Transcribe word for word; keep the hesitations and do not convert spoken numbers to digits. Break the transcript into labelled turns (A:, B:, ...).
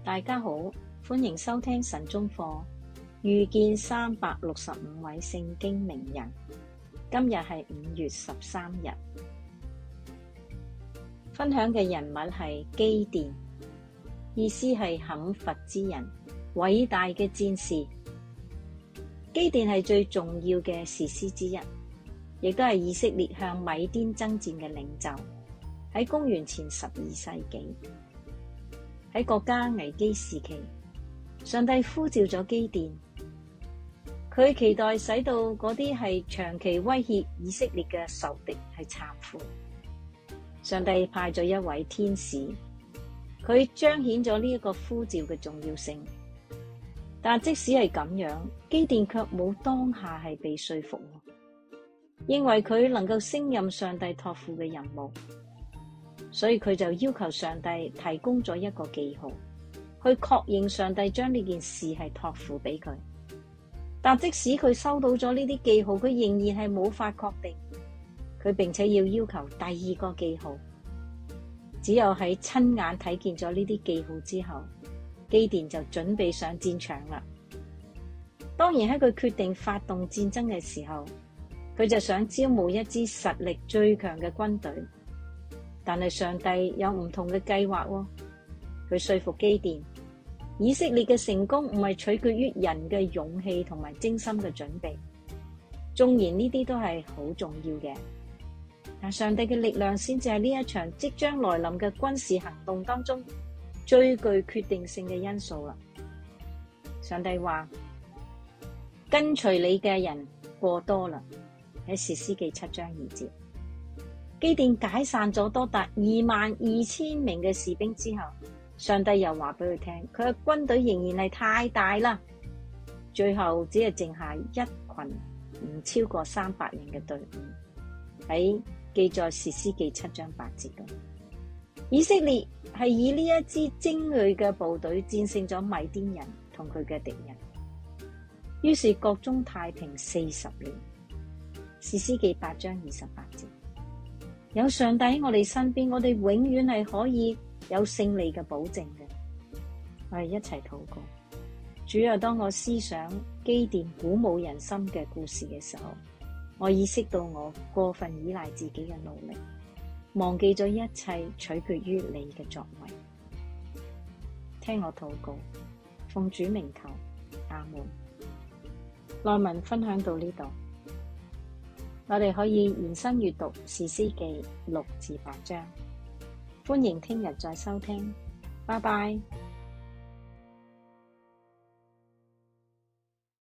A: 大家好，歡迎收聽神中課，遇見三百六十五位聖經名人。今日係五月十三日，分享嘅人物係基甸，意思係砍伐之人，偉大嘅戰士。基甸係最重要嘅士師之一，亦都係以色列向米甸爭戰嘅領袖。喺公元前十二世紀，喺國家危機時期，上帝呼召咗基甸，佢期待使到嗰啲係長期威脅以色列嘅仇敵係懺悔。上帝派咗一位天使，佢彰顯咗呢一個呼召嘅重要性。但即使係咁樣，基甸卻冇當下係被說服，認為佢能夠勝任上帝託付嘅任務。所以佢就要求上帝提供咗一個記號，去確認上帝將呢件事係託付俾佢。但即使佢收到咗呢啲記號，佢仍然係冇法確定。佢並且要要求第二個記號。只有喺親眼睇見咗呢啲記號之後，基甸就準備上戰場啦。當然喺佢決定發動戰爭嘅時候，佢就想招募一支實力最強嘅軍隊。但係上帝有唔同嘅計劃喎，佢說服基甸，以色列嘅成功唔係取決於人嘅勇氣同埋精心嘅準備，縱然呢啲都係好重要嘅，但上帝嘅力量先至係呢一場即將來臨嘅軍事行動當中最具決定性嘅因素啦。上帝話：跟隨你嘅人過多啦，喺士師記七章二節。基甸解散咗多達二萬二千名嘅士兵之後，上帝又話俾佢聽，佢嘅軍隊仍然係太大啦，最後只係剩下一群唔超過三百人嘅隊伍。喺記載士師記七章八節度，以色列係以呢一支精銳嘅部隊戰勝咗米甸人同佢嘅敵人，於是國中太平四十年。士師記八章二十八節。有上帝喺我哋身邊，我哋永遠係可以有勝利嘅保證嘅。我哋一齊禱告。主啊，當我思想基甸鼓舞人心嘅故事嘅時候，我意識到我過分依賴自己嘅努力，忘記咗一切取決於你嘅作為。聽我禱告，奉主名求，阿門。內文分享到呢度。我哋可以延伸閱讀士師記六至八章，歡迎聽日再收聽，拜拜。